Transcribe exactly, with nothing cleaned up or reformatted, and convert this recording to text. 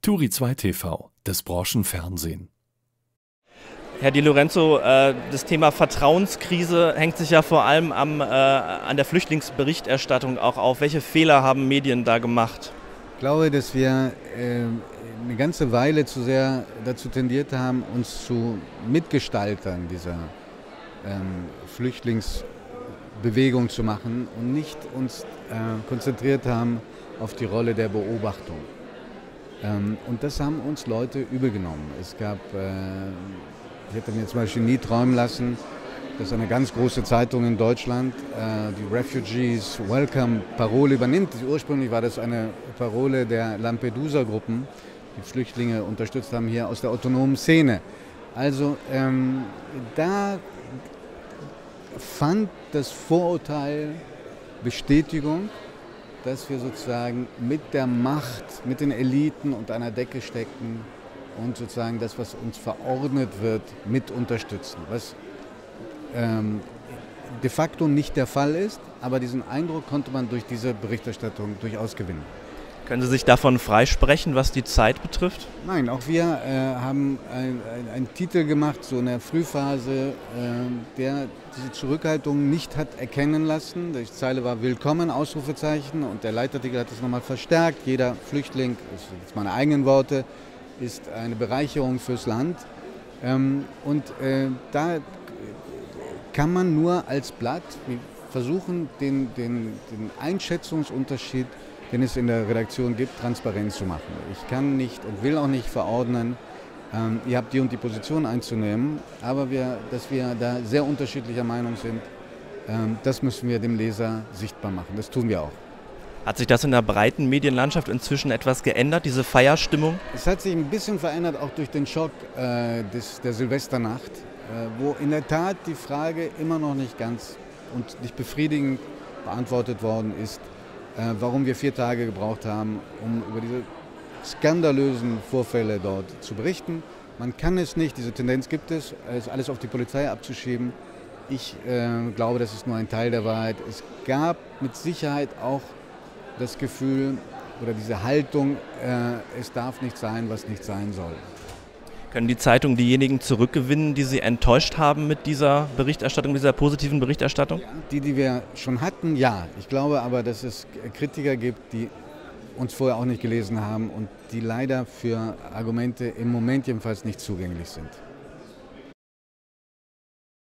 Turi zwei T V, das Branchenfernsehen. Herr Di Lorenzo, äh, das Thema Vertrauenskrise hängt sich ja vor allem am, äh, an der Flüchtlingsberichterstattung auch auf. Welche Fehler haben Medien da gemacht? Ich glaube, dass wir äh, eine ganze Weile zu sehr dazu tendiert haben, uns zu Mitgestaltern dieser ähm, Flüchtlingsbewegung zu machen und nicht uns äh, konzentriert haben auf die Rolle der Beobachtung. Ähm, und das haben uns Leute übel genommen. Es gab, äh, ich hätte mir zum Beispiel nie träumen lassen, dass eine ganz große Zeitung in Deutschland äh, die Refugees Welcome Parole übernimmt. Ursprünglich war das eine Parole der Lampedusa-Gruppen, die Flüchtlinge unterstützt haben hier aus der autonomen Szene. Also ähm, da fand das Vorurteil Bestätigung, dass wir sozusagen mit der Macht, mit den Eliten unter einer Decke stecken und sozusagen das, was uns verordnet wird, mit unterstützen. Was ähm, de facto nicht der Fall ist, aber diesen Eindruck konnte man durch diese Berichterstattung durchaus gewinnen. Können Sie sich davon freisprechen, was die Zeit betrifft? Nein, auch wir äh, haben ein, ein, einen Titel gemacht, so in der Frühphase, äh, der diese Zurückhaltung nicht hat erkennen lassen. Die Zeile war Willkommen, Ausrufezeichen, und der Leitartikel hat es nochmal verstärkt. Jeder Flüchtling, das sind jetzt meine eigenen Worte, ist eine Bereicherung fürs Land. Ähm, und äh, da kann man nur als Blatt versuchen, den, den, den Einschätzungsunterschied, den es in der Redaktion gibt, transparent zu machen. Ich kann nicht und will auch nicht verordnen, ähm, ihr habt die und die Position einzunehmen, aber wir, dass wir da sehr unterschiedlicher Meinung sind, ähm, das müssen wir dem Leser sichtbar machen. Das tun wir auch. Hat sich das in der breiten Medienlandschaft inzwischen etwas geändert, diese Feierstimmung? Es hat sich ein bisschen verändert, auch durch den Schock äh, des, der Silvesternacht, äh, wo in der Tat die Frage immer noch nicht ganz und nicht befriedigend beantwortet worden ist, warum wir vier Tage gebraucht haben, um über diese skandalösen Vorfälle dort zu berichten. Man kann es nicht, diese Tendenz gibt es, es alles auf die Polizei abzuschieben. Ich äh, glaube, das ist nur ein Teil der Wahrheit. Es gab mit Sicherheit auch das Gefühl oder diese Haltung, äh, es darf nicht sein, was nicht sein soll. Können die Zeitungen diejenigen zurückgewinnen, die sie enttäuscht haben mit dieser Berichterstattung, dieser positiven Berichterstattung? Ja, die, die wir schon hatten, ja. Ich glaube aber, dass es Kritiker gibt, die uns vorher auch nicht gelesen haben und die leider für Argumente im Moment jedenfalls nicht zugänglich sind.